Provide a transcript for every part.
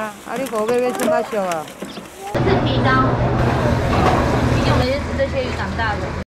啊，啊你5尾要怎么俗啊？ 这是皮刀，毕竟我们是吃这些鱼长大的。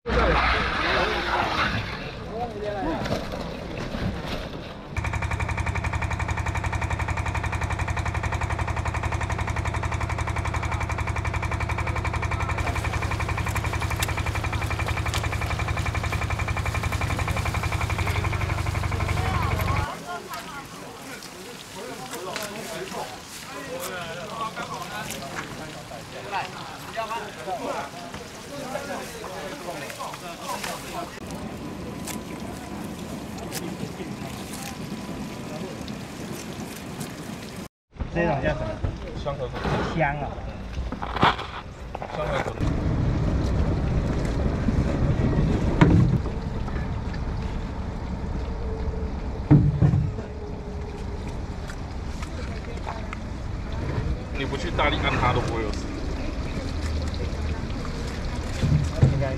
这种叫什么？ 香河豚。 香啊。 香河豚。你不去大力按它都不会有事。 应该。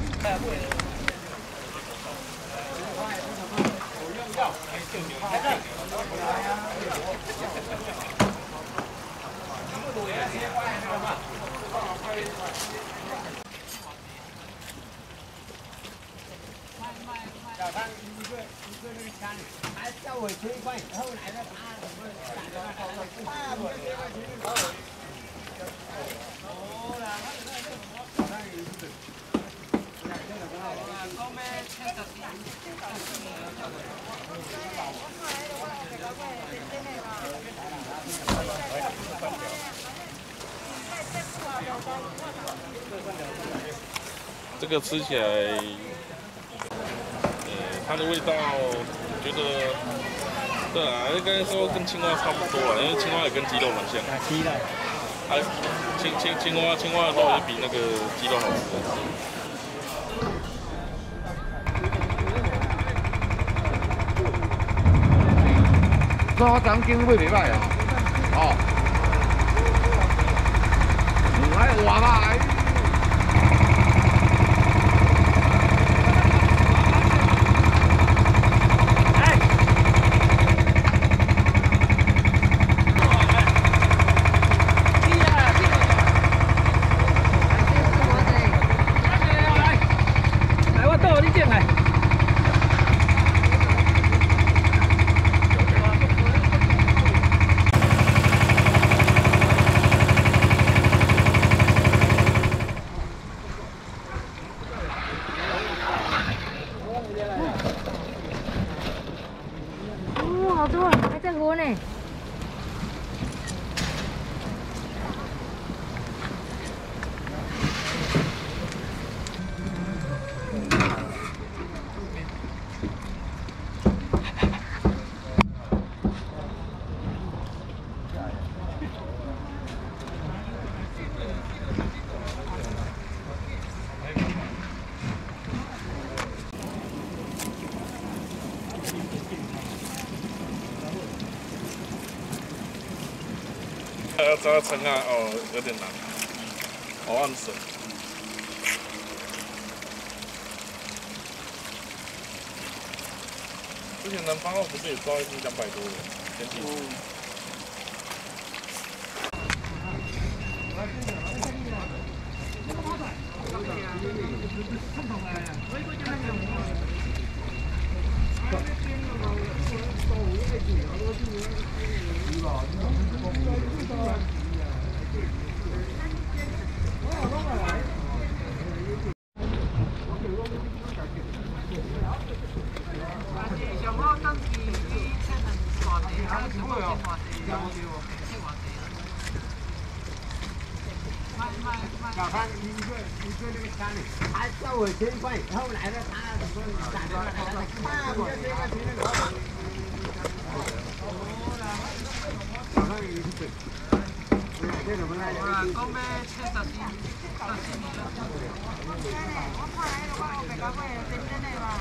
小汤一个那个枪，还叫我催快，后来呢他怎么打的那个这个吃起来，它的味道，觉得，对啊，应该说跟青蛙差不多了，因为青蛙也跟鸡肉蛮像。 鸡肉。 青蛙的肉也比那个鸡肉好吃。 沙张经味袂歹啊，哦，唔爱活啦。 好多，还在活呢。 要抓撑啊，哦，有点难，好暗水。之前南方澳不是也抓一只200多的，前几年。 小康一个那个枪，还叫我催快，后来呢他怎么打的那个小康一个。这怎么来？讲要70斤，70斤。我看来的话，我袂搞过真正的嘛。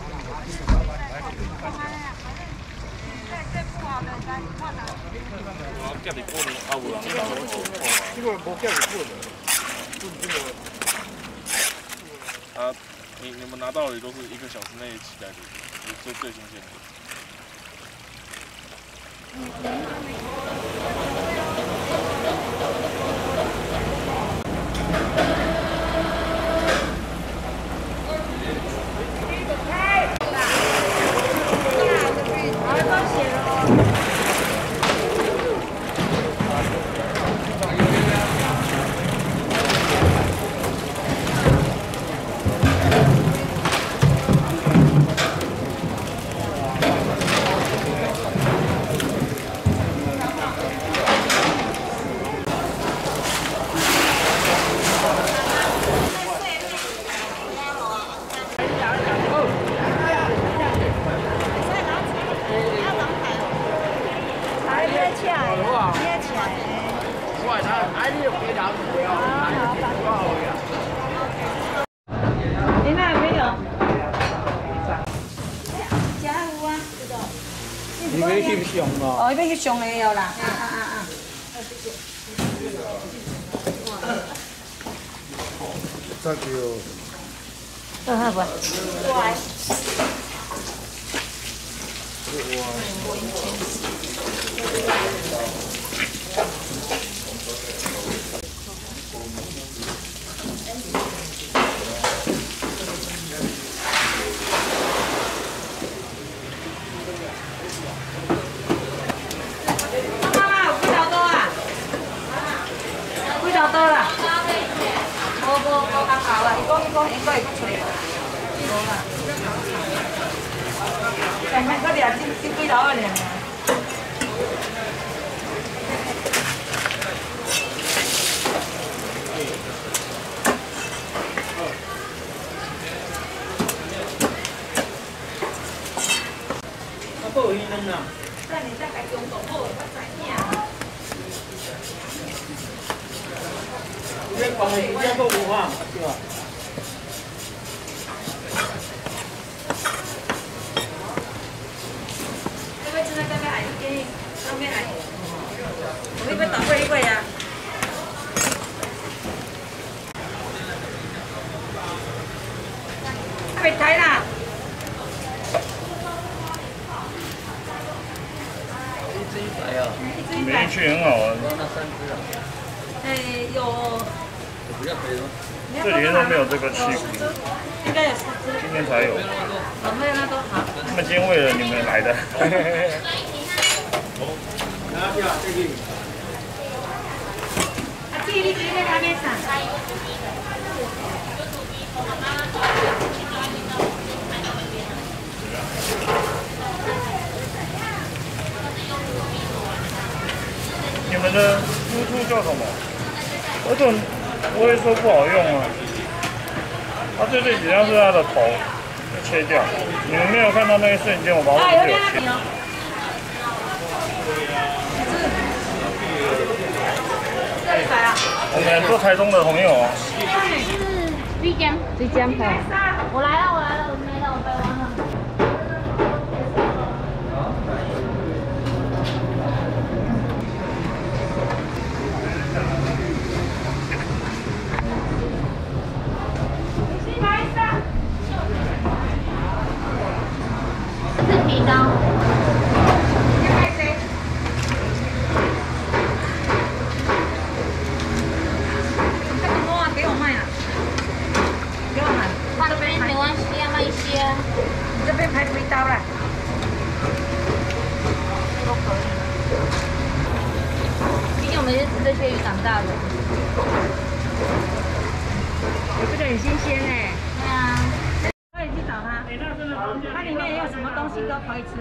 我夹日本啊，有人拿我做看啊。 这个无夹日本的，这个。 啊，你们拿到的都是1个小时内起来的，最新鲜的。 你那没有？ 你要翕相哦？ 哦，要去上的有啦。 这就。 好不？ 每一区很好玩。 有。 这里面都没有这个气鼓， 应该有4只。 今天才有。 没有那都好。 他们今天为了你们来的。 你在那边上。 你们的输出叫什么？我怎么不会说不好用啊？它最主要是它的头要切掉，你们没有看到那一瞬间，我把它有切。我们做台中的朋友啊。 是追江，我来了，我没了，我背完了。是皮刀。没关系啊，卖一些啊。 你这边排龟刀啦，都可以。 毕竟我们是吃这些鱼长大的。 这个很新鲜哎。 对啊。 可以去找他，它里面有什么东西都可以吃。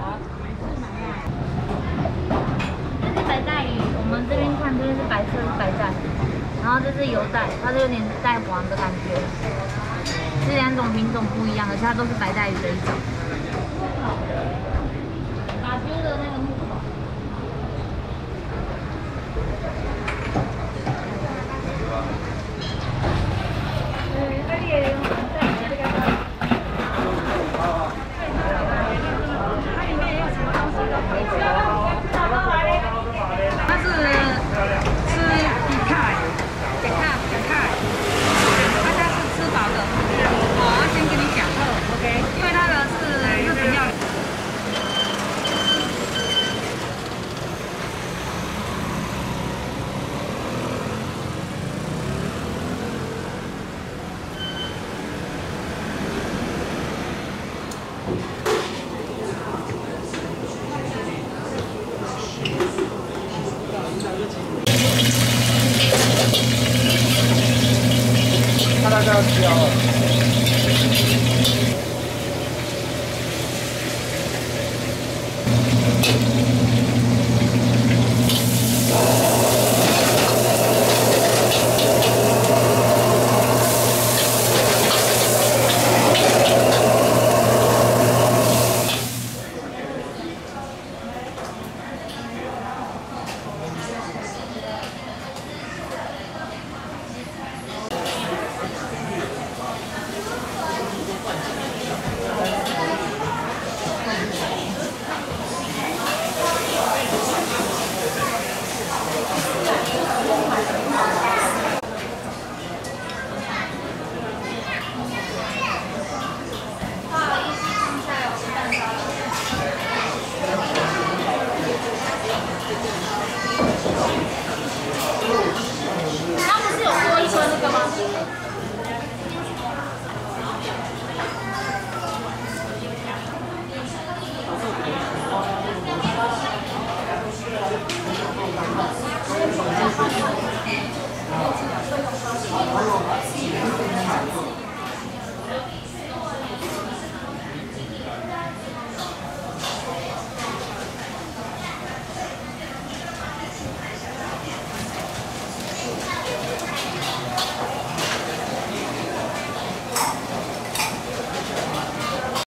这是白带鱼，我们这边看这边是白色是白带，然后这是油带，它是有点带黄的感觉。这2种品种不一样，而且它都是白带鱼的一种。打丢的那个木头。 这里也有这个。它里面有什么东西都可以吃。它是吃底菜，点看。大家是吃饱的。我要先跟你讲，OK，因为它的是日本料理。 它那个要